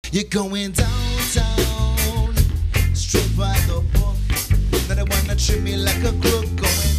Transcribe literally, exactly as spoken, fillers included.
You're going downtown, straight by the book. Now they wanna treat me like a crook, going